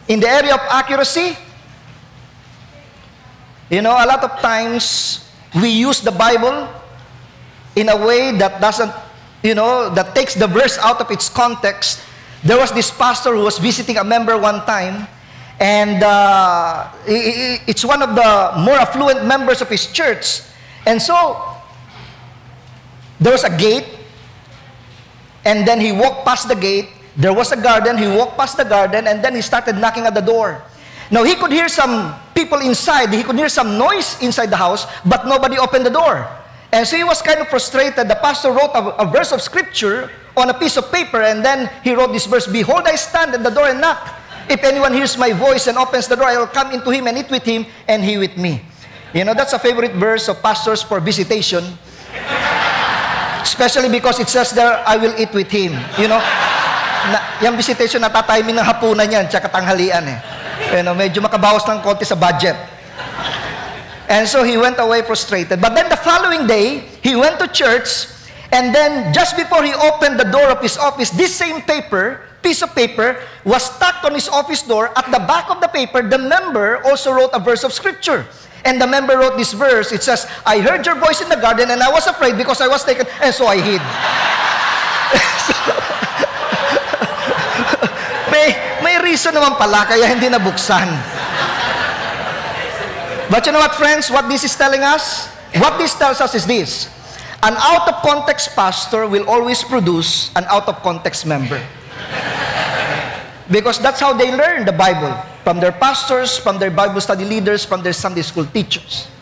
In the area of accuracy, you know, a lot of times we use the Bible in a way that doesn't, you know, that takes the verse out of its context. There was this pastor who was visiting a member one time, and it's one of the more affluent members of his church. And so, there was a gate, and then he walked past the gate. There was a garden. He walked past the garden, and then he started knocking at the door. Now, he could hear some people inside. He could hear some noise inside the house, but nobody opened the door. And so he was kind of frustrated. The pastor wrote a verse of scripture on a piece of paper, and then he wrote this verse, "Behold, I stand at the door and knock. If anyone hears my voice and opens the door, I will come into him and eat with him, and he with me." You know, that's a favorite verse of pastors for visitation. Especially because it says there, "I will eat with him." You know, yung visitation, natatiming ng hapunan yan, tsaka tanghalian eh. You know, medyo makabawas ng konti sa budget. And so he went away frustrated. But then the following day, he went to church, and then just before he opened the door of his office, this same piece of paper, was stuck on his office door. At the back of the paper, the member also wrote a verse of scripture. And the member wrote this verse. It says, "I heard your voice in the garden, and I was afraid because I was taken, and so I hid." may reason naman pala, kaya hindi nabuksan. But you know what, friends? What this is telling us? What this tells us is this: an out-of-context pastor will always produce an out-of-context member. Because that's how they learn the Bible. From their pastors, from their Bible study leaders, from their Sunday school teachers.